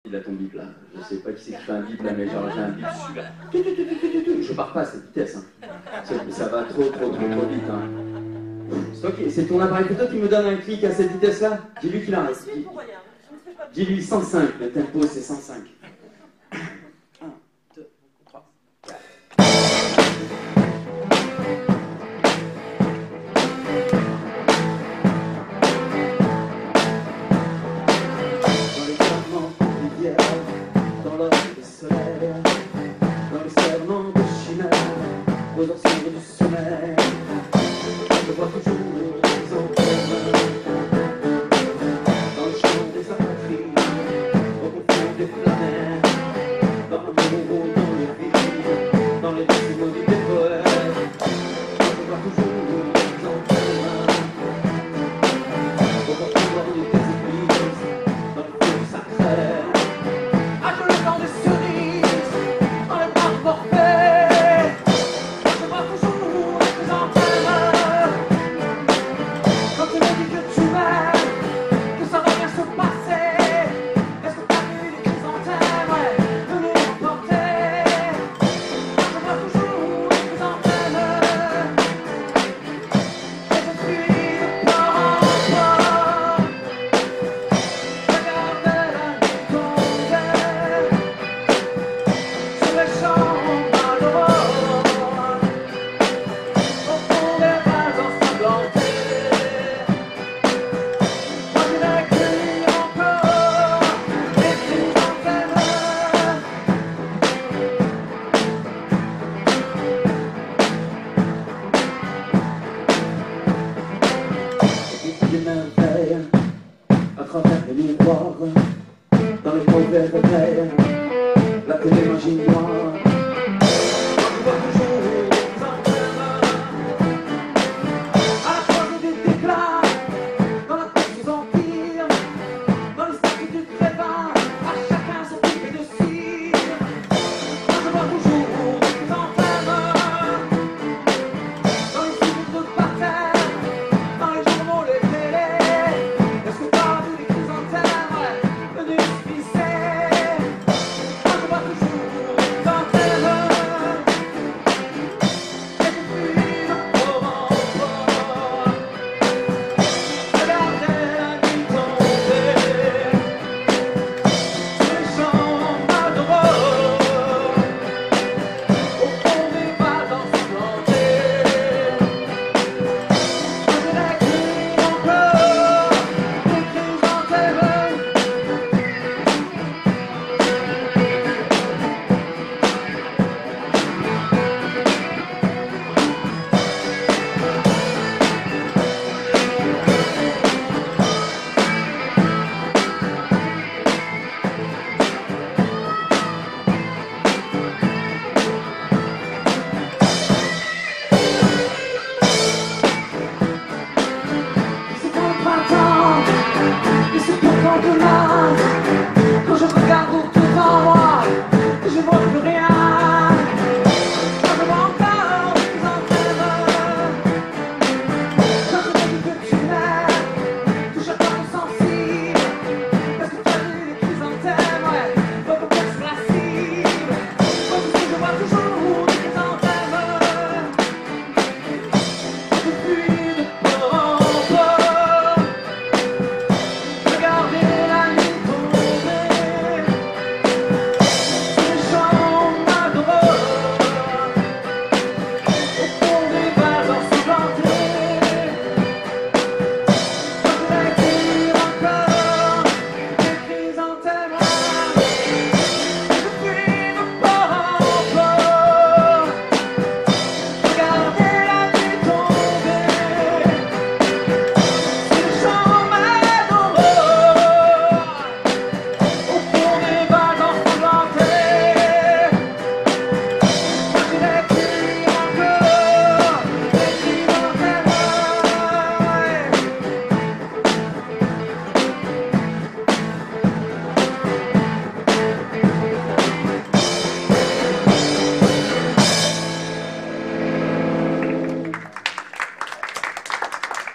Il a ton bip là, je sais pas qui c'est qui fait un bip là, mais genre j'ai un bip super. Je pars pas à cette vitesse, hein. Ça va trop vite. Hein. C'est ton appareil photo qui me donne un clic à cette vitesse là. Dis-lui qu'il arrête. Dis-lui 105, le tempo c'est 105. 1, 2, 3, 4. Dans l'or du soleil, dans le serment de chimère, aux anciens du sommeil, je vois toujours les antennes. Dans le champ des apatrides, au confort des planètes, dans l'amour, dans le vide, dans les décimaux des poètes, je vois toujours les antennes. Au confort des églises, dans le feu sacré. Des merveilles à travers les miroirs, dans les mauvais réveils, la télémagie noire.